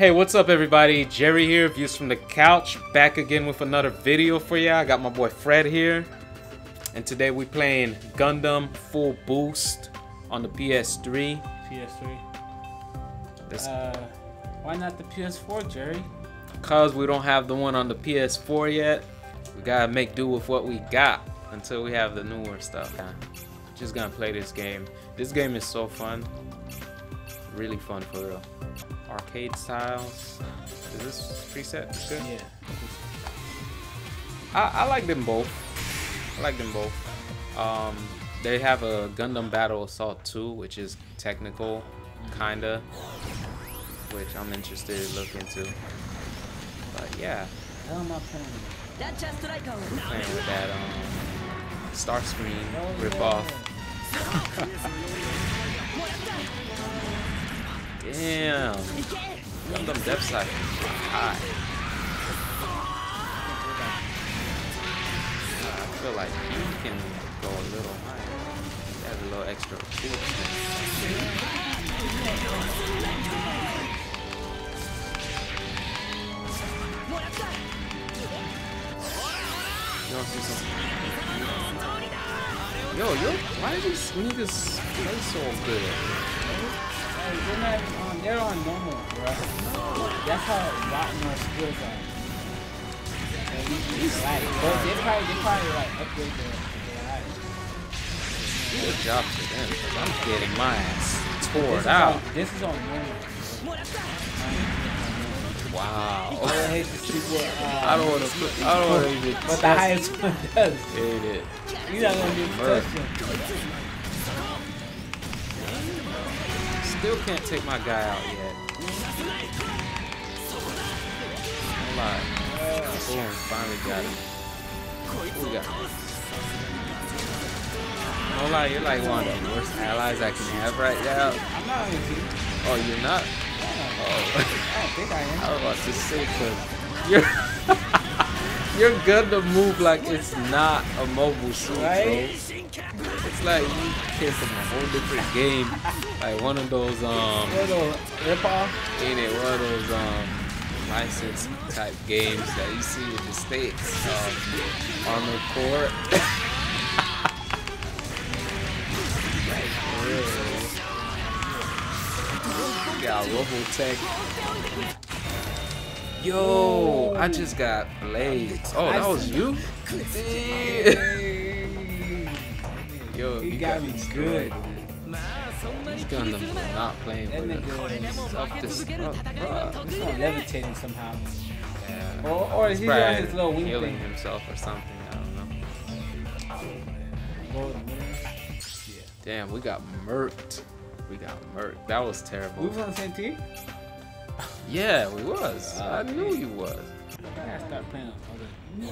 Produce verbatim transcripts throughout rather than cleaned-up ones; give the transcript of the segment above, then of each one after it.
Hey, what's up everybody? Jerry here, Views from the Couch, back again with another video for ya. I got my boy Fred here, and today we playing Gundam Full Boost on the P S three. P S three. This uh, why not the P S four, Jerry? Cause we don't have the one on the P S four yet. We gotta make do with what we got until we have the newer stuff. Just gonna play this game. This game is so fun. Really fun for real. Arcade styles. Is this preset? It's good? Yeah. I, I like them both. I like them both. Um, they have a Gundam Battle Assault two, which is technical, kinda, which I'm interested to look into. But yeah. How am I playing? I'm playing with that um, Star Screen Oh, rip yeah. off. Damn. Gundam depth size is high. Uh, I feel like he can go a little higher. He has a little extra force. You don't see something? Yo, yo, why do these niggas play so good? Hey, they're not on, they're on normal, bro. That's how rotten our skills are. And we just like, but they probably, they probably like upgrade their, their life. Good job to them, because I'm getting my ass tore This is out. on, this is on normal. Wow. I would hate to see what, uh, I don't want to put, I don't want to even what the highest one does. hit it. You're not gonna get Murder. touched. Still can't take my guy out yet. Don't lie. Boom, finally got him. Who we got? Don't lie, you're like one of the worst allies I can have right now. I'm not on your team. Oh, you're not? Oh. I don't think I am. I was about to say, cause you're you're gonna move like it's not a mobile suit, Right? bro. It's like you came from a whole different game, like one of those um, Little rip off. ain't it one of those um license type games that you see in the States, um, Armored Core. Like, for real. We got Robotech. Yo, I just got blades. Oh, that was you? Yo, He you got me good. These Gundams are not playing That with nigga us. is Self-destruct, bruh. he's not levitating somehow. Yeah. Or, or is he Probably on his little wing healing thing? himself or something. I don't know. Damn, we got murked. We got murked. That was We terrible. was on the same team? Yeah, we was. Uh, I knew you was. I gotta start playing on other.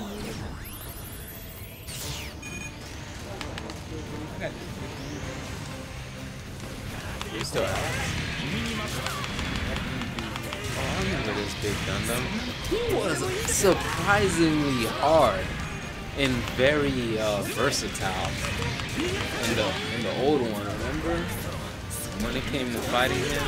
I got this. You still have. Oh, I remember this big Gundam. He was surprisingly hard and very uh, versatile. In the in the old one, remember? When it came to fighting him.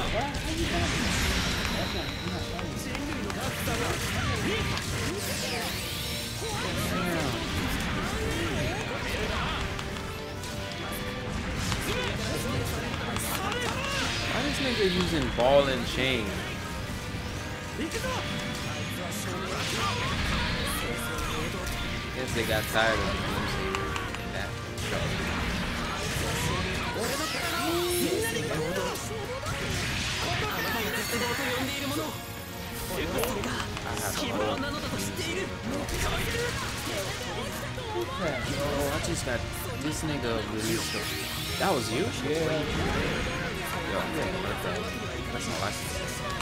Why is this nigga using ball and chain? Guess they got tired of using that show. Oh, I just got this nigga released. A, that was you? Yeah. Yo, I'm getting hurt that. That's all I see.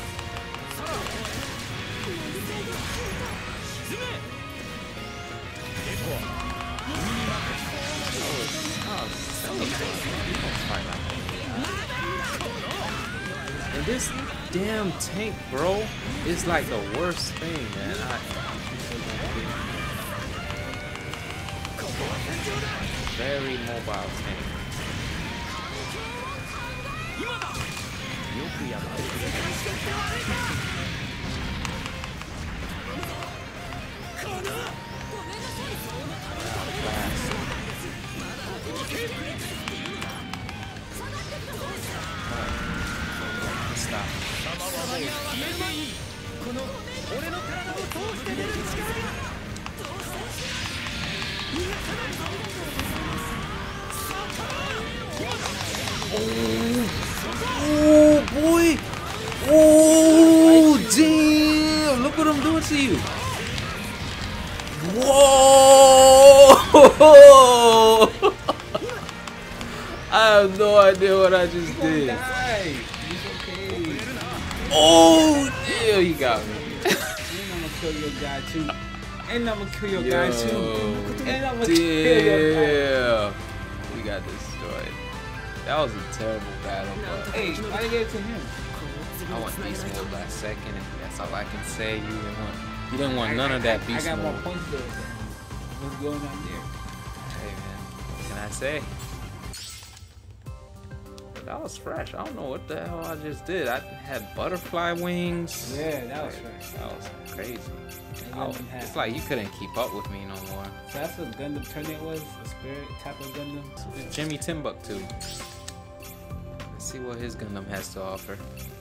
And this damn tank, bro, is like the worst thing, man. I, very mobile tank. Oh, boy. Oh, damn. Look what I'm doing to you. Whoa. I have no idea what I just did. Oh, damn. He got me. And I'm gonna kill your guy too. And I'm gonna kill your Yo, guy too. And I'm gonna kill your guy. damn. We got destroyed. That was a terrible battle, but Hey, why you give it to him? I want beast mode last second, and that's all I can say. You didn't want, you didn't want none of that beast I got mode. more points though. What's going on there? Hey man, what can I say? But that was fresh. I don't know what the hell I just did. I had butterfly wings. Yeah, that was fresh. That was crazy. And Oh, then it's have- like you couldn't keep up with me no more. So that's what Gundam Tournament was? A spirit type of Gundam? It's Jimmy Timbuktu. Let's see what his Gundam has to offer.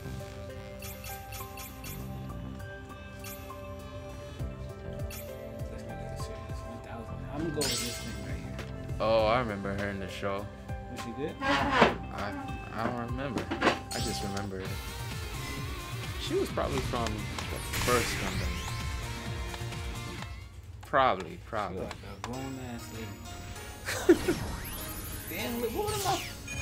Let's not get this serious. one thousand. I'm gonna go with this thing right here. Oh, I remember her in the show. Was she good? I I don't remember. I just remember it. She was probably from the first Gundam. Probably, She probably. like a grown ass lady. Damn, look, what am I?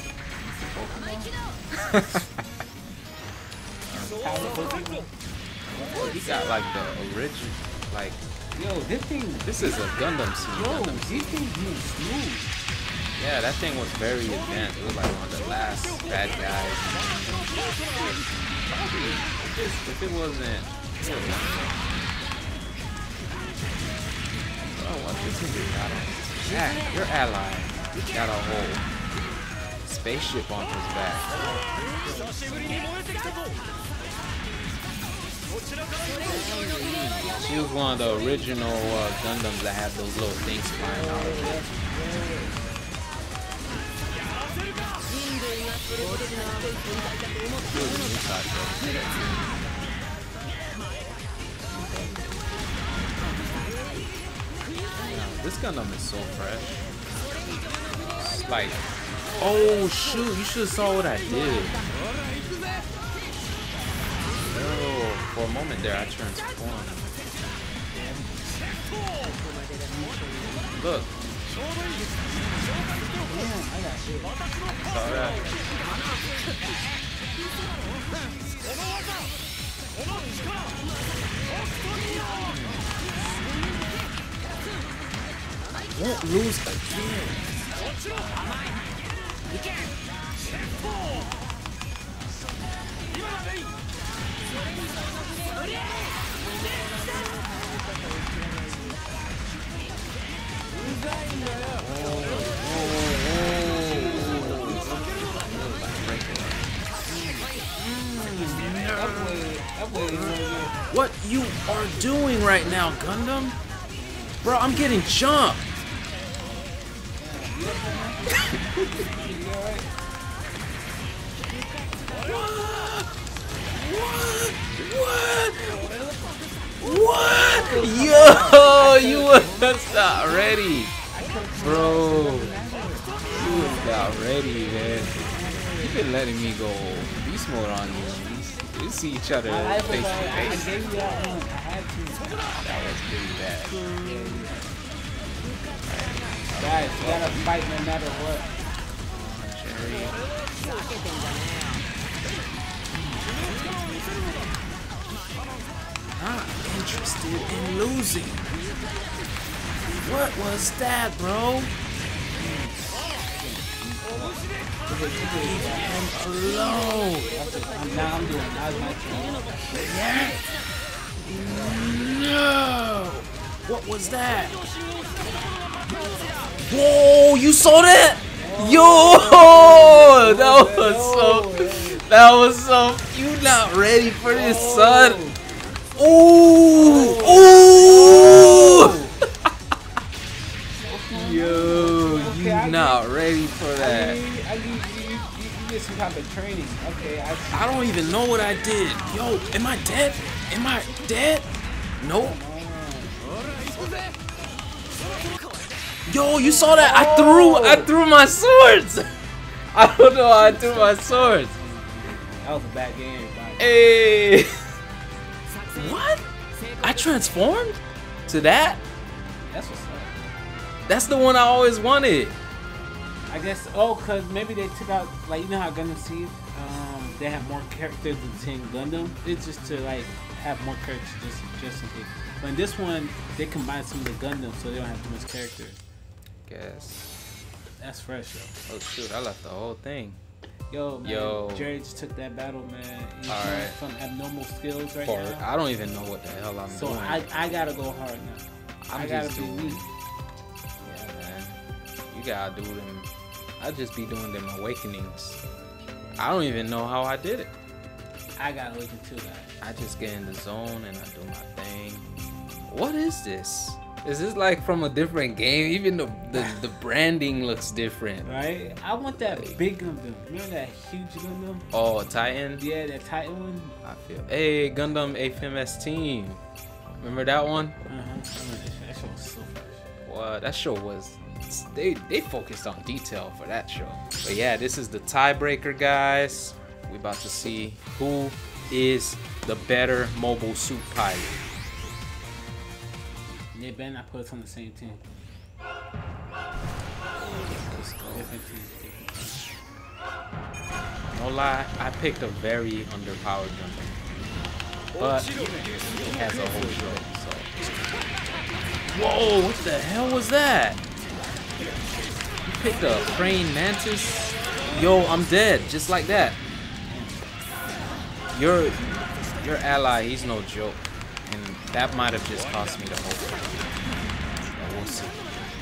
He got like the original, like Yo, this thing. this is a Gundam scene. Yo, Gundam these things move smooth. Yeah, that thing was very advanced. It was like one of the last bad guys. Probably, if, this, if it wasn't, oh, what this nigga got on his back? Your ally got a whole spaceship on his back. She was one of the original uh, Gundams that had those little things flying out of it. This Gundam is so fresh. It's like, oh shoot, you should have saw what I did. Oh, for a moment there I transformed. Look. Saw that. Won't lose again. What you are doing right now, Gundam? Bro, I'm getting jumped. What? What? What? Yo, you was not ready, bro. You was not ready, man. You've been letting me go beast mode on you. We see each other face to face. I gave you that one. I had to. That was pretty bad. Guys, you gotta fight no matter what. Jerry. Not interested in losing. What was that, bro? Leave him alone. I'm now I'm doing now it's my turn. Yeah. No. What was that? Whoa! You saw that? Yo! That was so. That was so. You not ready for this, son? Ooh! Ooh! Yo, you I not get, ready for that. I mean, I get, you, you, you get some type of training. Okay, I see. I don't even know what I did. Yo, am I dead? Am I dead? Nope. Yo, you saw that? I threw, I threw my swords. I don't know how I threw my swords. That was a bad game. Hey. What? I transformed to that? That's what's up. That's the one I always wanted. I guess, oh, because maybe they took out, like, you know how Gundam Seed, um, they have more characters than Team Gundam? It's just to, like, have more characters just, just in case. But in this one, they combine some of the Gundam so they don't have too much characters. Guess. That's fresh, though. Oh, shoot, I left the whole thing. Yo, man, Yo. Jerry just took that battle, man. He's All doing right. some abnormal skills right For, now. I don't even know what the hell I'm So doing. I, I gotta go hard now. I'm I gotta just be doing- weak. Yeah, man. You gotta do them. I just be doing them awakenings. I don't even know how I did it. I gotta look into that. I just get in the zone and I do my thing. What is this? Is this like from a different game? Even the the, the branding looks different. Right? I want that big Gundam. Remember that huge Gundam? Oh, Titan? Yeah, that Titan one. I feel. Hey, Gundam F M S Team. Remember that one? Uh-huh. I remember that show. That show was so fresh. What? That show was. They they focused on detail for that show. But yeah, this is the tiebreaker, guys. We about to see who is the better mobile suit pilot. They better not put us on the same team. Different team. No lie, I picked a very underpowered Gundam. But it has a whole show, so. Whoa, what the hell was that? You picked a praying mantis? Yo, I'm dead, just like that. Your your ally, he's no joke. And that might have just cost me the whole thing. But we'll see.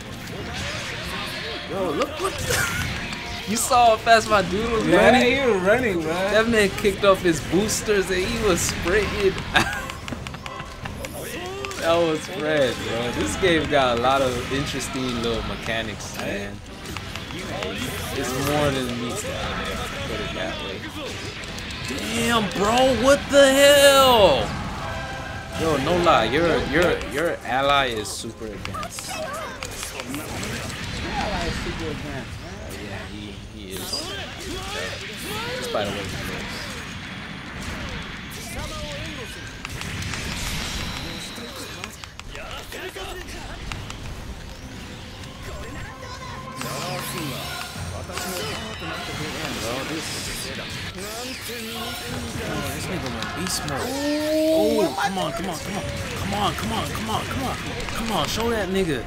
Yo, look what the you saw how fast my dude was Yeah, running? he was running, bro. That man kicked off his boosters and he was sprinting. That was Fred, bro. This game got a lot of interesting little mechanics, man. It's more than meets the eye, put it that way. Damn, bro, what the hell? Yo, no lie, your your your ally is super advanced. Your ally is super advanced, man. Uh, yeah, he he is. Uh, just by the way he looks. Bro, this, oh, this nigga went beast mode. Oh, come on, come on, come on, come on, come on, come on, come on, come on, show that nigga.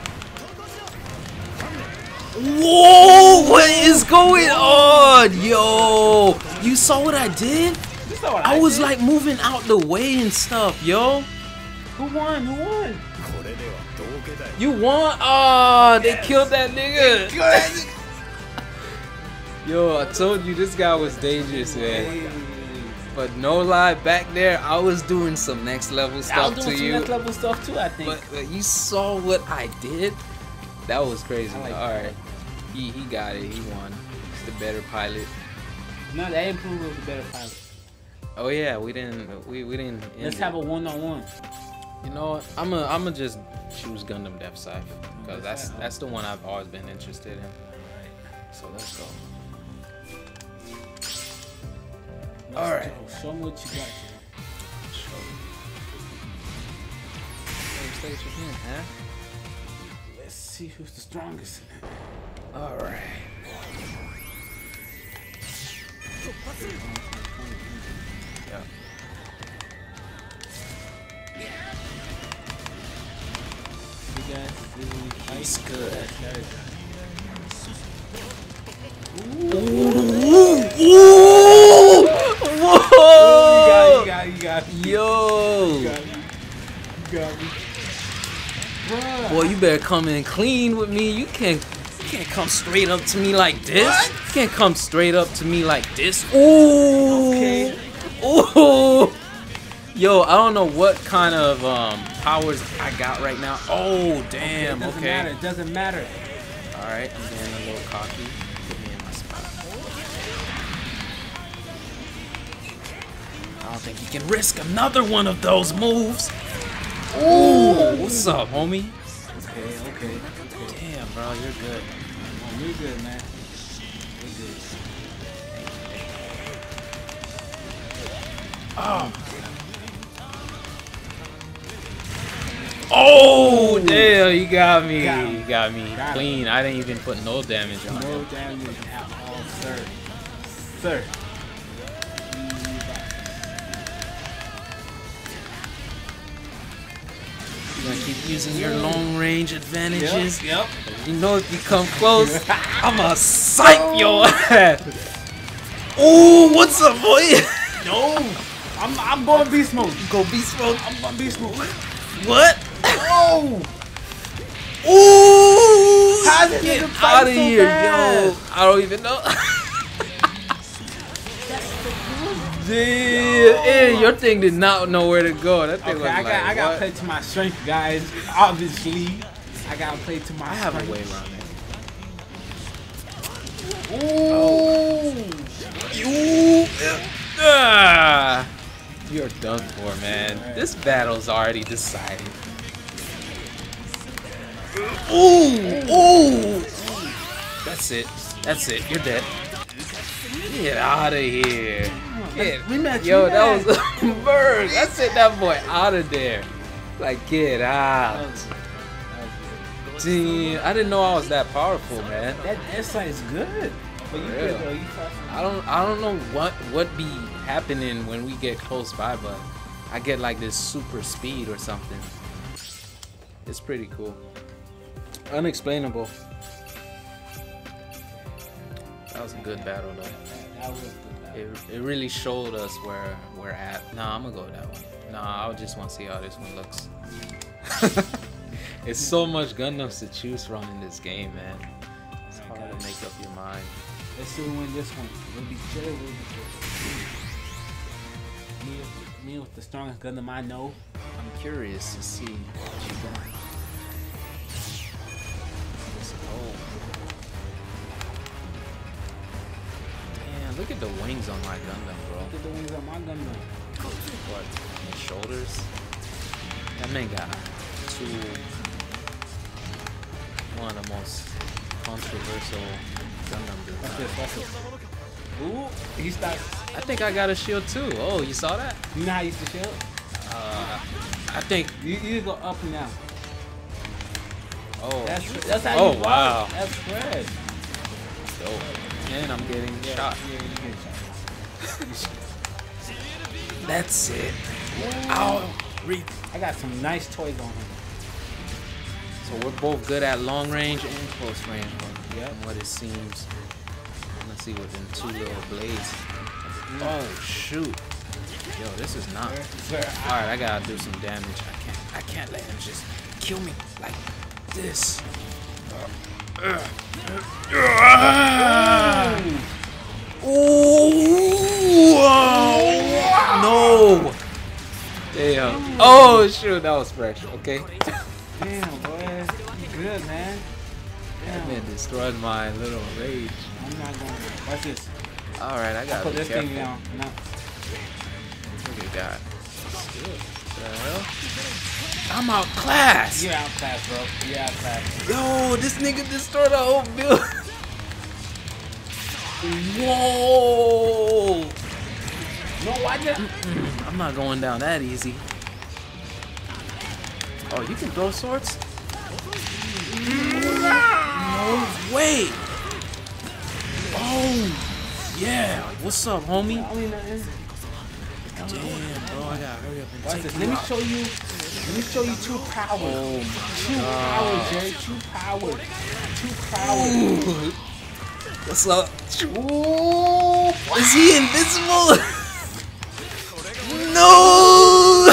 Whoa, what is going on, yo? You saw what I did? You saw what I, I was did? like moving out the way and stuff, yo. Who won? Who won? You won? Oh, they yes. killed that nigga. Yo, I told you this guy was dangerous, man. But no lie, back there, I was doing some next level stuff I was doing to some you. next level stuff too, I think. But, but you saw what I did? That was crazy. Like All right, he he got it. He won. He's the better pilot. No, that improved was the better pilot. Oh yeah, we didn't we we didn't. Let's have a one on one. You know what? I'm a I'm a just choose Gundam Depth Scythe because that's that's the one I've always been interested in. So let's go. Let's All right. Go. Show me what you got. Show me. Same stage again, huh? Let's see who's the strongest. All right. Yeah. You guys really fight? He's good. Ooh. Ooh! Ooh! Whoa! You got, you got, you got. Yo! You got me. You got me. Bruh. Boy, you better come in clean with me. You can't, you can't come straight up to me like this. What? You can't come straight up to me like this. Ooh! Okay. Ooh! Yo, I don't know what kind of um, powers I got right now. Oh, damn. It doesn't Okay. matter. It doesn't matter. Alright, I'm getting a little cocky. Put me in my spot. I don't think you can risk another one of those moves. Ooh, what's up, homie? Okay, okay, okay. Damn, bro, you're good. Oh, you're good, man. You're good. Oh. Oh, damn, you got me. Got You got me got clean. I didn't even put no damage on No him. damage at all, sir. Sir. You're gonna keep using your long range advantages. Yep. You know if you come close, I'ma psych your ass. Ooh, what's up, boy? No. I'm I'm going beast mode. You go beast mode. I'm going beast mode. What? Oh! Ooh! How did Get you out fight of so here, fast? yo! I don't even know. Damn! Hey, your thing did not know where to go. That thing Okay, was I got like, I gotta what? play to my strength, guys. Obviously, I gotta play to my I have strength. a way around it. Ooh! You! Ah! You're done for, man. Right. This battle's already decided. Ooh! Ooh! That's it. That's it. You're dead. Get out of here. Get, Rematch, yo, rematch. that was a bird. That's it. That boy out of there. Like, get That out. was, that was Damn, I didn't know I was that powerful, man. good. That insight is good. But you For good real. though. You fought some- I don't I don't know what what be happening when we get close by, but I get like this super speed or something. It's pretty cool. Unexplainable. That was a good battle though. That was good. It, it really showed us where we're at. Nah, I'm gonna go with that one. Nah, I just want to see how this one looks. It's so much Gundams to choose from in this game, man. It's hard to make up your mind. Let's see who win this one. We'll be chill. We'll be chill. Me, with- me with the strongest Gundam I know. I'm curious to see what you got. Let's go. Man, look at the wings on my Gundam, bro. Look at the wings on my Gundam. What? The shoulders? That man got two. One of the most controversial Gundam What's designs. this? What's this? Ooh, he starts. I think I got a shield too. Oh, you saw that? You know how you used to shield? Uh, I think. You, you go up and down. Oh, That's that's how Oh, you walk. wow. That's Fred. dope. And I'm getting Yeah, shot. yeah, you get shot. That's it. Ow. Re- I got some nice toys on him. So we're both good at long range and close range, from Yep. what it seems. Let's see what them two little blades. Oh shoot! Yo, this is not. Sir, All right, I gotta do some damage. I can't. I can't let him just kill me like this. Ooh! No! Damn. Oh shoot, that was fresh. Okay. damn, boy. You good, man. That Damn. man destroyed my little rage. I'm not going to. What's this? All right, I gotta Put be this careful. thing down. No. Look at that. What the hell? I'm outclassed. You're outclassed, bro. You're outclassed. Yo, this nigga destroyed the whole build. Whoa! No, why did Mm, I'm not going down that easy. Oh, you can throw swords? No way! Oh, yeah. What's up, homie? I mean, nothing. Damn, bro, I gotta hurry up and Watch take this. you Let me out. show you. Let me show you two powers. Oh Two my powers, god. Jerry. Two powers. Two powers. Ooh. What's up? Ooh. Is he invisible? No!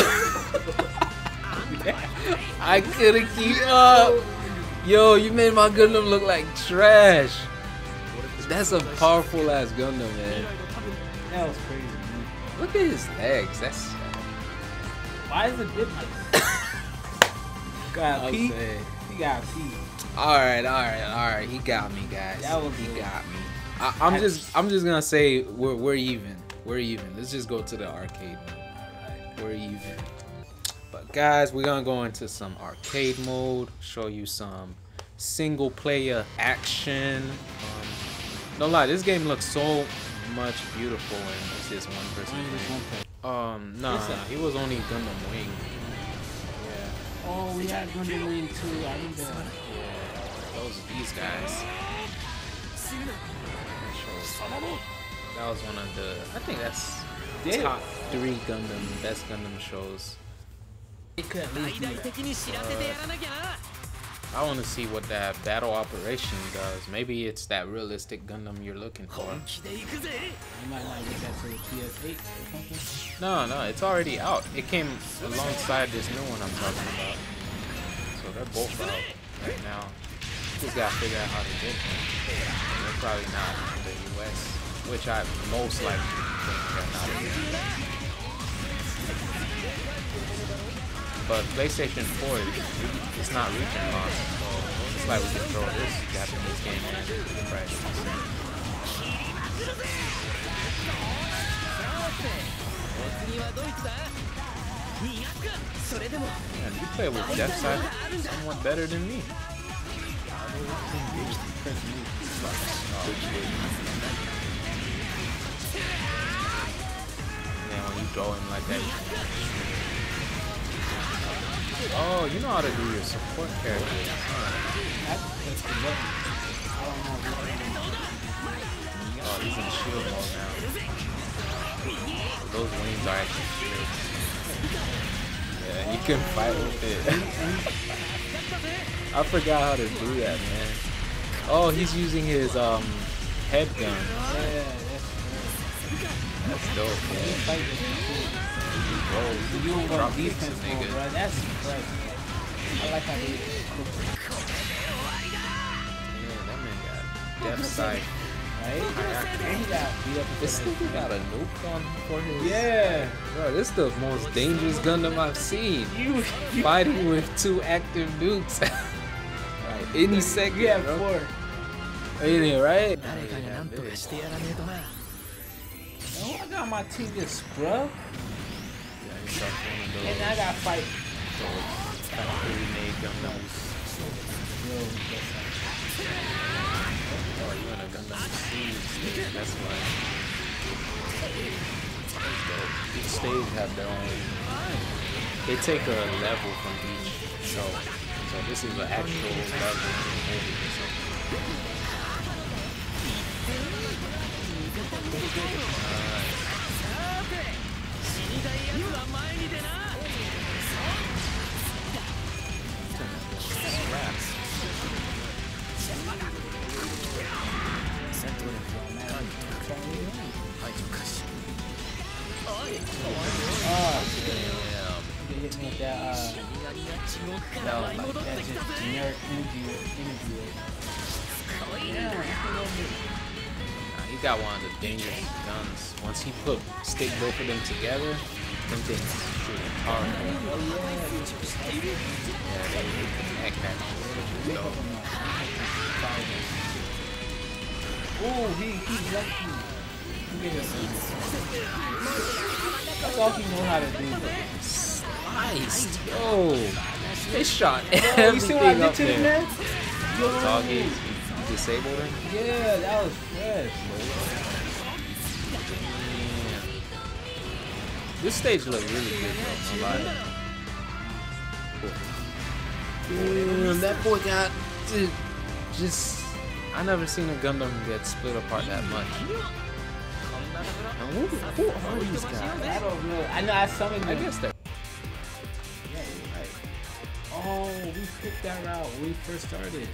I couldn't keep up. Yo, you made my Gundam look like trash. That's a powerful ass Gundam, man. That was crazy, man. Look at his legs. That's. Why is it big like this? Got a I'm pee. saying. He got a pee. All right, all right, all right. He got me, guys. That was he good. got me. I, I'm I, just, I'm just gonna say we're we're even. We're even. Let's just go to the arcade mode. We're even. But guys, we're gonna go into some arcade mode. Show you some single player action. Um, no lie, this game looks so much beautiful and it's just one person. Um, nah, nah, he was only Gundam Wing. Yeah. Oh, we had Gundam Wing too. I need to. Yeah. Those are these guys. That was one of the. I think that's Did top three Gundam best Gundam shows. It could at least be that. I want to see what that battle operation does. Maybe it's that realistic Gundam you're looking for. You might not get that to the P S eight or something. No, no, it's already out. It came alongside this new one I'm talking about. So they're both out right now. Just gotta figure out how to get them. They're probably not in the U S, which I most likely think they're not in the U S. But PlayStation four, it's not reaching long, so it's like we can throw this Japanese game in the price. Man, you play with Death Side somewhat better than me. Man, when you throw him like that, oh, you know how to do your support characters. Oh, he's in shield mode now. Those wings are actually shields. Yeah, you can fight with it. I forgot how to do that, man. Oh, he's using his um head gun. Yeah, that's dope, man. Oh, you don't go drop defense kicks, mode, nigga. bro. That's crazy. I like how they cook it. Yeah, that man got Death Sight. Right? And he got beat up. This nigga got a nuke on for his. Yeah. Bro, this is the most dangerous Gundam I've seen. You, you fighting with two active nukes. Right, any second. Yeah, bro. four. Ain't it, right? Oh, I got my team just scrub. And I got fight. Kind of pre-made Gundams. Oh, you in a Gundam stage, that's why. That's dope. Each stage have their own. They take a level from each show. So this is an actual level in the movie or something. Alright. Oh, damn. You hit me with that, uh, that was like that just generic interview. interview. Yeah, Nah, he got one of the dangerous guns. Once he put stick both of them together, them things shoot powerful. Yeah, they, they connect that shit. Oh, he he left me. That's all he know how to do. Sliced. Yo, they shot Oh, everything you see what I did up to him, there. man? Yo. Doggy, you disabled him? Yeah, that was fresh. This stage looked really good though, no lie. Damn, that boy got dude, just I never seen a Gundam get split apart that much. Now, who, who are these guys? I don't know. I know I summoned them. I guess they're Yeah, you're right. Oh, we picked that route when we first started.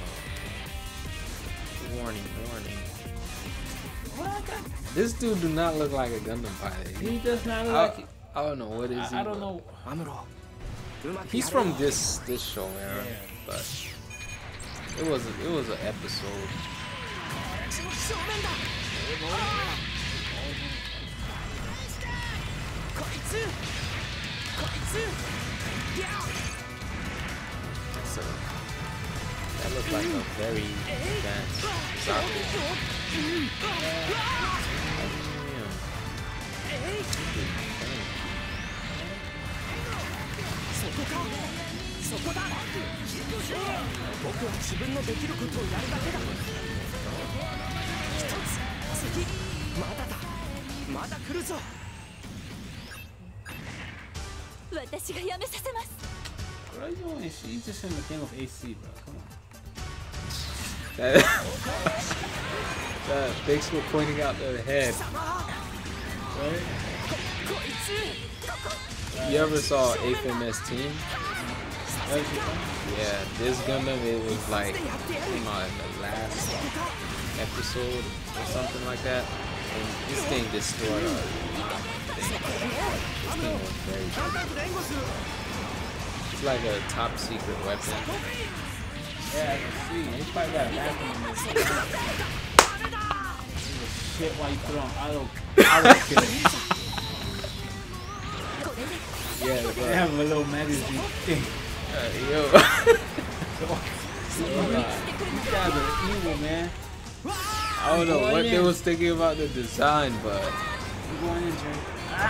warning, warning. What I got? This dude do not look like a Gundam pilot. He does not look I, like. I don't know what is he. I, I don't know. He's from this this show era, Yeah. but it was a, it was an episode. So, looks like a very advanced soccer. What are you doing? She's just in the thing with A C, bro. Come on. That, that thanks for pointing out the head. Right? You ever saw A F M S Team? Yeah, this Gundam, it was like, came out in the last episode or something like that. And this thing destroyed our thing. This thing was very good. It's like a top secret weapon. Yeah, I can see. They probably got a vacuum in this. Shit, why you put on auto, auto kill? Yeah, They have a little magazine thing. Uh, yo. These guys are evil, man. I don't know what they was thinking about the design, but We're going in, Jay.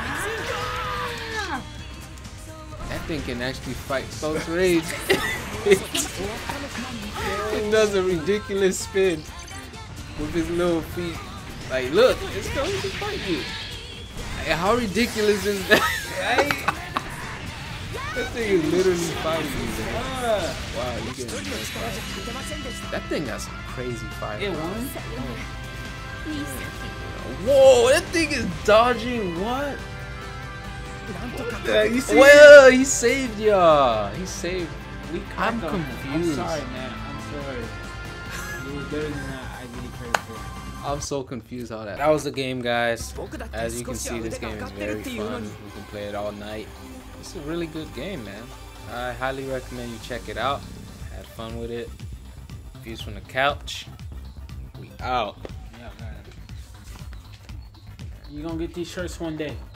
Ah! that thing can actually fight close range. It does a ridiculous spin with his little feet. Like, look, it's going to fight you. Like, how ridiculous is that? Right? That thing is literally fighting you, man. Wow, you getting this fight. That thing got some crazy fire. It won? Whoa, that thing is dodging what? Yeah, you see well, he saved y'all. He saved. We I'm them. confused. I'm sorry, man. I'm sorry. It was better than that. I give you credit for. I'm so confused how that. That was the game, guys. As you can see, this game is very fun. We can play it all night. It's a really good game, man. I highly recommend you check it out. Had fun with it. Views from the couch. We out. Yeah, man. You're gonna get these shirts one day.